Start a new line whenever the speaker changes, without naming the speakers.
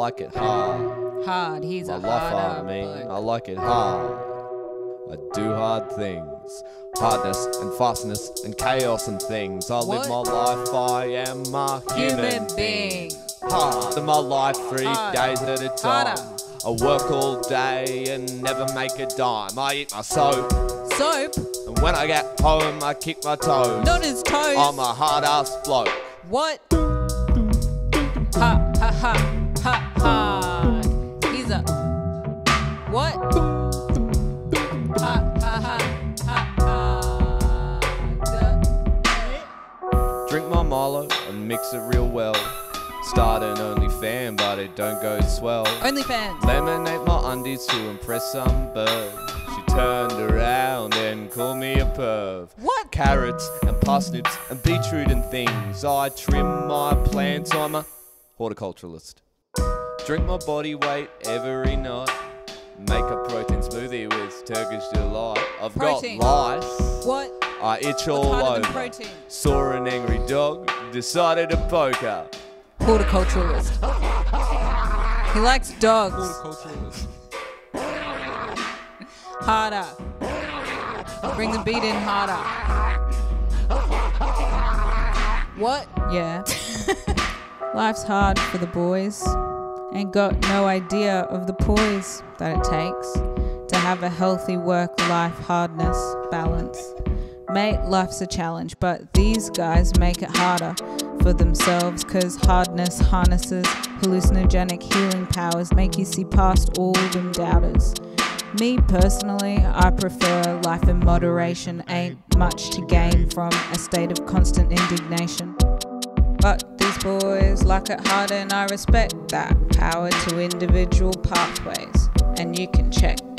like it hard.
Hard, he's
My
a
life,
harder
I mean,
bloke.
I like it hard. I do hard things. Hardness and fastness and chaos and things. I live my life, I am a human being. Hard in my life, 3 days at a time. I work all day and never make a dime. I eat my soap.
Soap?
And when I get home, I kick my toes.
Not his toes.
I'm a hard-ass bloke.
What? Ha, ha, ha, ha, ha. He's a... What? Ha, ha, ha, ha, ha.
Drink my Milo and mix it real well. Start an OnlyFan, but it don't go swell.
OnlyFans.
Laminate my undies to impress some bird. She turned around and called me a perv.
What?
Carrots and parsnips and beetroot and things. I trim my plants, I'm a horticulturalist. Drink my body weight every night. Make a protein smoothie with Turkish delight. I've
Protein.
got lice.
What?
I itch
What's
all
harder than
over.
protein?
Saw an angry dog, decided to poke her.
Horticulturalist. He likes dogs.
Horticulturalist.
Harder. Bring the beat in harder. What? Yeah. Life's hard for the boys. Ain't got no idea of the poise that it takes to have a healthy work-life hardness balance. Mate, life's a challenge, but these guys make it harder for themselves, cause hardness harnesses hallucinogenic healing powers, make you see past all them doubters. Me personally, I prefer life in moderation, ain't much to gain from a state of constant indignation. But these boys like it harder and I respect that power to individual pathways, and you can check